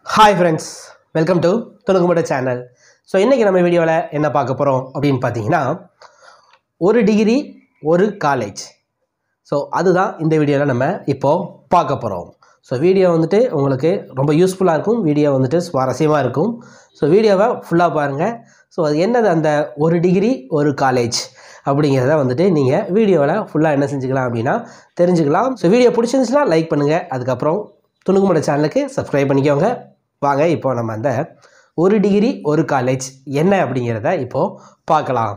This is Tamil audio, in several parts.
Hi friends, welcome to Thunukumatta channel. So இன்னைக்கு நம்ம வீடியோல என்ன பார்க்க போறோம் அப்படினு பாத்தீங்கன்னா ஒரு டிகிரி ஒரு காலேஜ். ஸோ அதுதான் இந்த வீடியோவில் நம்ம இப்போ பார்க்க போகிறோம். ஸோ வீடியோ வந்துட்டு உங்களுக்கு ரொம்ப யூஸ்ஃபுல்லாக இருக்கும், வீடியோ வந்துட்டு சுவாரஸ்யமாக இருக்கும். ஸோ வீடியோவை ஃபுல்லாக பாருங்கள். ஸோ அது என்னது அந்த ஒரு டிகிரி ஒரு காலேஜ் அப்படிங்கிறத வந்துட்டு நீங்கள் வீடியோவில் ஃபுல்லாக என்ன செஞ்சுக்கலாம் அப்படின்னா தெரிஞ்சுக்கலாம். ஸோ வீடியோ பிடிச்சிருந்துச்சுன்னா லைக் பண்ணுங்கள், அதுக்கப்புறம் துணுக்குமட்ட சேனலுக்கு சப்ஸ்கிரைப் பண்ணிக்கோங்க. வாங்க இப்போ நம்ம அந்த ஒரு டிகிரி ஒரு காலேஜ் என்ன அப்படிங்கிறத இப்போது பார்க்கலாம்.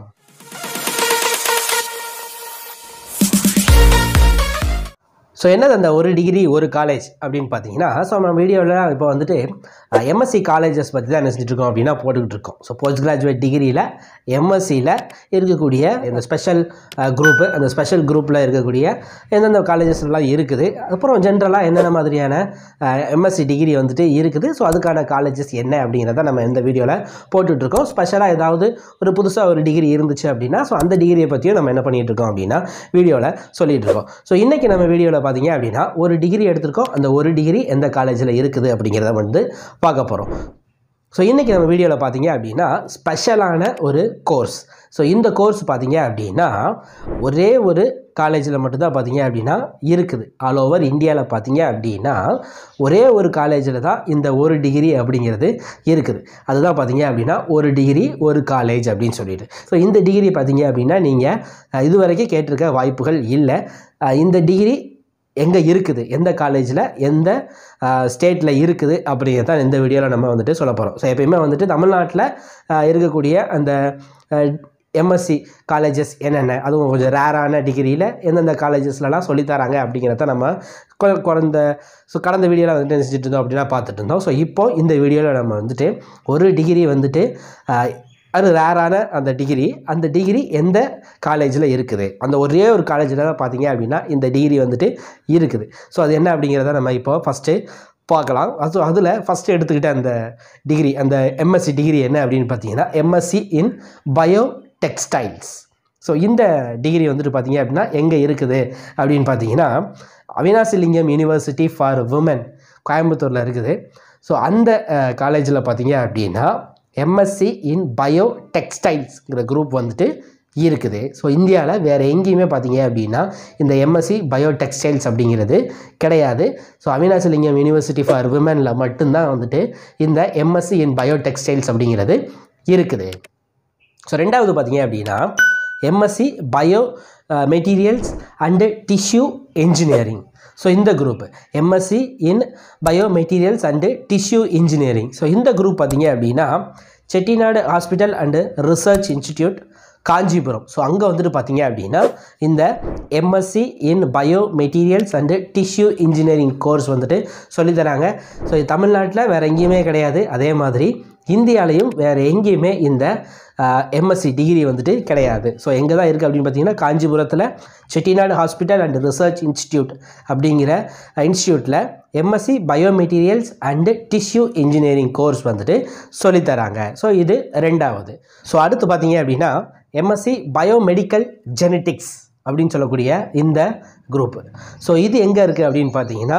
ஸோ என்னது அந்த ஒரு டிகிரி ஒரு காலேஜ் அப்படின்னு பார்த்தீங்கன்னா, ஸோ நம்ம வீடியோவில் இப்போ வந்துட்டு எம்எஸ்சி காலேஜஸ் பற்றி தான் என்ன செஞ்சுட்ருக்கோம் அப்படின்னா போட்டுக்கிட்டு இருக்கோம். ஸோ போஸ்ட் கிராஜுவேட் டிகிரியில் எம்எஸ்சியில் இருக்கக்கூடிய இந்த ஸ்பெஷல் குரூப்பு, அந்த ஸ்பெஷல் குரூப்பில் இருக்கக்கூடிய எந்தெந்த காலேஜஸ்லாம் இருக்குது, அப்புறம் ஜென்ரலாக என்னென்ன மாதிரியான எம்எஸ்சி டிகிரி வந்துட்டு இருக்குது, ஸோ அதுக்கான காலேஜஸ் என்ன அப்படிங்கிறத நம்ம இந்த வீடியோவில் போட்டுட்ருக்கோம். ஸ்பெஷலாக ஏதாவது ஒரு புதுசாக ஒரு டிகிரி இருந்துச்சு அப்படின்னா ஸோ அந்த டிகிரியை பற்றியும் நம்ம என்ன பண்ணிகிட்ருக்கோம் அப்படின்னா வீடியோவில் சொல்லிகிட்டு இருக்கோம். ஸோ இன்றைக்கி நம்ம வீடியோவில் பார்த்தீங்க அப்படின்னா ஒரு டிகிரி எடுத்திருக்கோம், அந்த ஒரு டிகிரி எந்த காலேஜில் இருக்குது அப்படிங்கிறத வந்து பார்க்க போகிறோம். ஸோ இன்றைக்கி நம்ம வீடியோவில் பார்த்தீங்க அப்படின்னா ஸ்பெஷலான ஒரு கோர்ஸ். ஸோ இந்த கோர்ஸ் பார்த்தீங்க அப்படின்னா ஒரே ஒரு காலேஜில் மட்டும்தான் பார்த்தீங்க அப்படின்னா இருக்குது. ஆல் ஓவர் இந்தியாவில் பார்த்தீங்க அப்படின்னா ஒரே ஒரு காலேஜில் தான் இந்த ஒரு டிகிரி அப்படிங்கிறது இருக்குது. அதுதான் பார்த்தீங்க அப்படின்னா ஒரு டிகிரி ஒரு காலேஜ் அப்படின்னு சொல்லிட்டு. ஸோ இந்த டிகிரி பார்த்தீங்க அப்படின்னா நீங்கள் இதுவரைக்கும் கேட்டிருக்க வாய்ப்புகள் இல்லை. இந்த டிகிரி எங்கே இருக்குது, எந்த காலேஜில் எந்த ஸ்டேட்டில் இருக்குது அப்படிங்கிறது தான் இந்த வீடியோவில் நம்ம வந்துட்டு சொல்ல போகிறோம். ஸோ எப்பயுமே வந்துட்டு தமிழ்நாட்டில் இருக்கக்கூடிய அந்த எம்எஸ்சி காலேஜஸ் என்னென்ன, அதுவும் கொஞ்சம் ரேரான டிகிரியில் எந்தெந்த காலேஜஸ்லாம் சொல்லித்தராங்க அப்படிங்கிறத நம்ம கடந்த வீடியோவில் வந்துட்டு நினச்சிட்டு இருந்தோம் அப்படின்னா பார்த்துட்டு இருந்தோம். ஸோ இப்போது இந்த வீடியோவில் நம்ம வந்துட்டு ஒரு டிகிரி வந்துட்டு அது ரேரான அந்த டிகிரி எந்த காலேஜில் இருக்குது, அந்த ஒரே ஒரு காலேஜில் தான் பார்த்தீங்க அப்படின்னா இந்த டிகிரி வந்துட்டு இருக்குது. ஸோ அது என்ன அப்படிங்கிறத நம்ம இப்போ ஃபஸ்ட்டு பார்க்கலாம். அதில் ஃபஸ்ட்டு எடுத்துக்கிட்ட அந்த டிகிரி, அந்த எம்எஸ்சி டிகிரி என்ன அப்படின்னு பார்த்தீங்கன்னா MSc in bio textiles. So இந்த டிகிரி வந்துட்டு பார்த்தீங்க அப்படின்னா எங்கே இருக்குது அப்படின்னு பார்த்தீங்கன்னா அவினாசி லிங்கம் யூனிவர்சிட்டி ஃபார் விமன் கோயம்புத்தூரில் இருக்குது. ஸோ அந்த காலேஜில் பார்த்தீங்க அப்படின்னா எம்எஸ்சி இன் பயோ டெக்ஸ்டைல்ஸ்ங்கிற குரூப் வந்துட்டு இருக்குது. ஸோ இந்தியாவில் வேறு எங்கேயுமே பார்த்தீங்க அப்படின்னா இந்த எம்எஸ்சி பயோ டெக்ஸ்டைல்ஸ் அப்படிங்கிறது கிடையாது. ஸோ அவினாசி லிங்கம் யூனிவர்சிட்டி ஃபார் விமனில் மட்டும்தான் வந்துட்டு இந்த எம்எஸ்சி இன் பயோ டெக்ஸ்டைல்ஸ் அப்படிங்கிறது இருக்குது. ஸோ ரெண்டாவது பார்த்தீங்க அப்படின்னா MSc bio materials and tissue engineering. So இந்த group MSc in bio materials and tissue engineering. So இந்த குரூப் பார்த்தீங்க அப்படின்னா Chettinad hospital and research institute Kanchipuram. So அங்கே வந்துட்டு பார்த்தீங்க அப்படின்னா இந்த MSc in bio materials and tissue engineering course வந்துட்டு சொல்லித்தராங்க. ஸோ இது தமிழ்நாட்டில் வேறு எங்கேயுமே கிடையாது. அதே மாதிரி இந்தியாவிலையும் வேறு எங்கேயுமே இந்த எம்எஸ்சி டிகிரி வந்துட்டு கிடையாது. ஸோ எங்கே தான் இருக்குது அப்படின்னு பார்த்தீங்கன்னா காஞ்சிபுரத்தில் Chettinad hospital and research institute அப்படிங்கிற இன்ஸ்டியூட்டில் MSc biomaterials and tissue engineering course வந்துட்டு சொல்லித்தராங்க. ஸோ இது ரெண்டாவது. ஸோ அடுத்து பார்த்தீங்க அப்படின்னா எம்எஸ்சி பயோமெடிக்கல் ஜெனட்டிக்ஸ் அப்படின்னு சொல்லக்கூடிய இந்த குரூப்பு. ஸோ இது எங்கே இருக்குது அப்படின்னு பார்த்தீங்கன்னா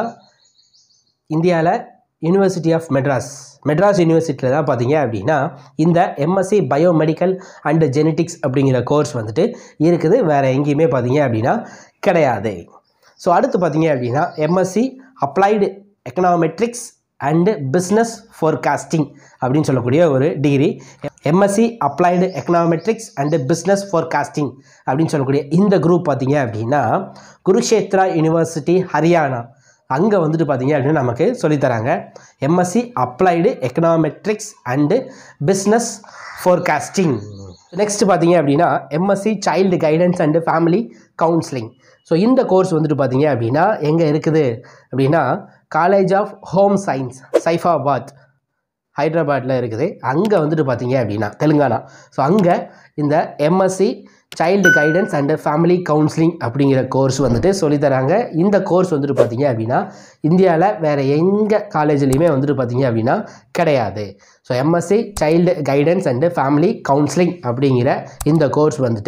இந்தியாவில் யூனிவர்சிட்டி ஆஃப் மெட்ராஸ் யூனிவர்சிட்டியில் தான் பார்த்தீங்க அப்படின்னா இந்த எம்எஸ்சி பயோமெடிக்கல் அண்டு ஜெனட்டிக்ஸ் அப்படிங்கிற கோர்ஸ் வந்துட்டு இருக்குது. வேறு எங்கேயுமே பார்த்தீங்க அப்படின்னா கிடையாது. ஸோ அடுத்து பார்த்தீங்க அப்படின்னா MSc applied econometrics and business forecasting அப்படின்னு சொல்லக்கூடிய ஒரு degree. MSc applied econometrics and business forecasting அப்படின்னு சொல்லக்கூடிய இந்த குரூப் பார்த்தீங்க அப்படின்னா குருஷேத்ரா யூனிவர்சிட்டி ஹரியானா அங்கே வந்துட்டு பார்த்தீங்க அப்படின்னா நமக்கு சொல்லித்தராங்க MSc applied econometrics and business forecasting. Next பார்த்தீங்க அப்படின்னா MSc child guidance and family counselling. So இந்த கோர்ஸ் வந்துட்டு பார்த்தீங்க அப்படின்னா எங்கே இருக்குது அப்படின்னா college of home science Saifabad ஹைதராபாத்தில் இருக்குது. அங்கே வந்துட்டு பார்த்தீங்க அப்படின்னா தெலுங்கானா. ஸோ அங்கே இந்த MSc child guidance and family counselling அப்படிங்கிற கோர்ஸ் வந்துட்டு சொல்லித்தராங்க. இந்த கோர்ஸ் வந்துட்டு பார்த்தீங்க அப்படின்னா இந்தியாவில் வேறு எங்கே காலேஜ்லேயுமே வந்துட்டு பார்த்தீங்க அப்படின்னா கிடையாது. So MSc child guidance and family counselling அப்படிங்கிற இந்த கோர்ஸ் வந்துட்டு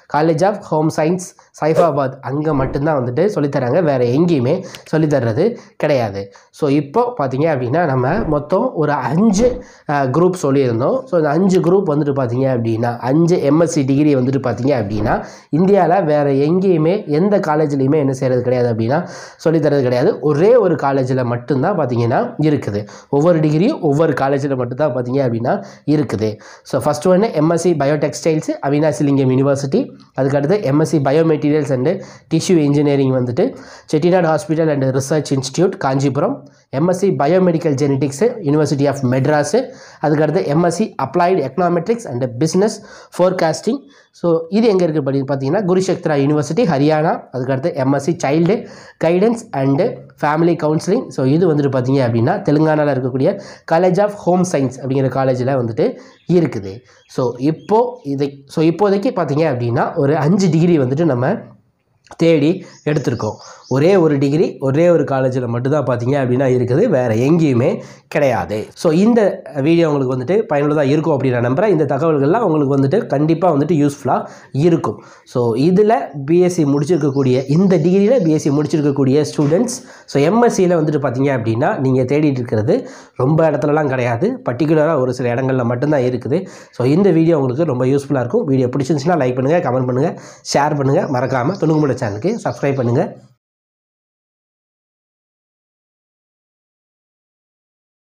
college of home science Saifabad அங்கே மட்டும்தான் வந்துட்டு சொல்லித்தராங்க, வேறு எங்கேயுமே சொல்லித்தர்றது கிடையாது. ஸோ இப்போ பார்த்தீங்க அப்படின்னா நம்ம மொத்தம் ஒரு 5 குரூப் சொல்லியிருந்தோம். ஸோ இந்த 5 குரூப் வந்துட்டு பார்த்தீங்க அப்படின்னா 5 எம்எஸ்சி டிகிரி வந்துட்டு பார்த்தீங்க அப்படின்னா இந்தியாவில் வேறு எங்கேயுமே எந்த காலேஜ்லேயுமே என்ன செய்கிறது கிடையாது அப்படின்னா சொல்லித்தரது கிடையாது. ஒரே ஒரு காலேஜில் மட்டும்தான் பார்த்தீங்கன்னா இருக்குது. ஒவ்வொரு டிகிரியும் ஒவ்வொரு காலேஜில் மட்டும்தான் பார்த்தீங்க அப்படின்னா இருக்குது. ஸோ ஃபஸ்ட்டு ஒன்று எம்எஸ்சி பயோடெக்ஸ்டைல்ஸு அவினாசிலிங்கம் யூனிவர்சிட்டி. அதுக்கடுத்து MSc biomaterials and tissue engineering வந்துட்டு Chettinad hospital and research institute Kanchipuram. MSc biomedical genetics university of Madras. அதுக்கடுத்து MSc applied econometrics and business forecasting. So இது எங்கே இருக்குது அப்படின்னு பார்த்தீங்கன்னா குருஷேத்ரா யூனிவர்சிட்டி ஹரியானா. அதுக்கடுத்து MSc child guidance and family counselling. So இது வந்துட்டு பார்த்தீங்க அப்படின்னா தெலுங்கானாவில் இருக்கக்கூடிய காலேஜ் ஆஃப் ஹோம் சயின்ஸ் அப்படிங்கிற காலேஜில் வந்துட்டு இருக்குது. ஸோ இப்போதைக்கு பார்த்தீங்க அப்படின்னா ஒரு 5 டிகிரி வந்துட்டு நம்ம தேடி எடுத்திருக்கோம். ஒரே ஒரு டிகிரி ஒரே ஒரு காலேஜில் மட்டும்தான் பார்த்தீங்க அப்படின்னா இருக்குது, வேறு எங்கேயுமே கிடையாது. ஸோ இந்த வீடியோ உங்களுக்கு வந்துட்டு பயனுள்ளதாக இருக்கும் அப்படின்னு நான் நம்புகிறேன். இந்த தகவல்கள்லாம் உங்களுக்கு வந்துட்டு கண்டிப்பாக வந்துட்டு யூஸ்ஃபுல்லாக இருக்கும். ஸோ இதில் பிஎஸ்சி முடிச்சிருக்கக்கூடிய இந்த டிகிரியில் பிஎஸ்சி முடிச்சிருக்கக்கூடிய ஸ்டூடெண்ட்ஸ் ஸோ எம்எஸ்சியில் வந்துட்டு பார்த்தீங்க அப்படின்னா நீங்கள் தேடிட்டு இருக்கிறது ரொம்ப இடத்துலலாம் கிடையாது, பர்டிகுலராக ஒரு சில இடங்களில் மட்டும்தான் இருக்குது. ஸோ இந்த வீடியோ உங்களுக்கு ரொம்ப யூஸ்ஃபுல்லாக இருக்கும். வீடியோ பிடிச்சிருந்துச்சுன்னா லைக் பண்ணுங்கள், கமெண்ட் பண்ணுங்கள், ஷேர் பண்ணுங்கள், மறக்காமல் துணுக்குமுட சேனலுக்கு சப்ஸ்கிரைப் பண்ணுங்கள்.